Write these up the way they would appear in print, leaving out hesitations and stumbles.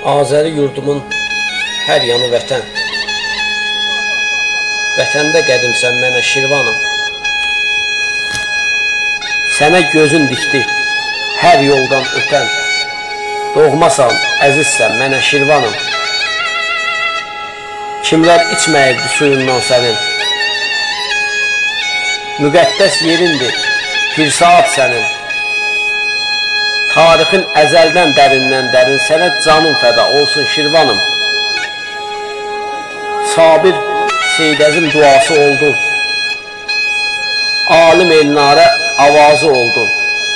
Azəri yurdumun hər yanı vətən. Vətəndə qədimsən mənə Şirvanım. Sənə gözün dikdi hər yoldan ötən. Doğmasan, əzizsən mənə Şirvanım. Kimlər içməyirdi suyundan sənin. Müqəddəs yerindir, bir saat sənin. Tarixin əzəldən dərindən dərin, sənə canım fəda olsun Şirvanım. Sabir Seydəzim duası oldun. Alim Elnarə avazı oldun.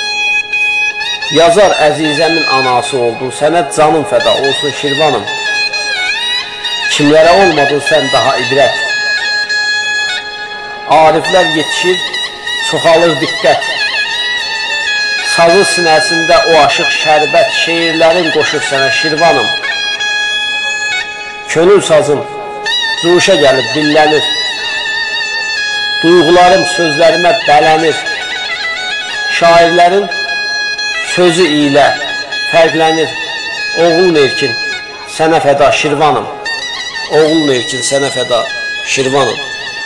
Yazar Əzizəmin anası oldun. Sənə canım fəda olsun Şirvanım. Kimlərə olmadın sən daha ibrət. Ariflər yetişir, çoxalır diqqət. Sazı sinəsində o aşıq şərbət, şeirlərin qoşur sənə Şirvanım. Könül sazım cuşa gəlib dillənir. Duyğularım sözlərimə bələnir. Şairlərin sözü ilə fərqlənir. Oğul Nevkin, sənə fəda Şirvanım. Oğul Nevkin, sənə fəda Şirvanım.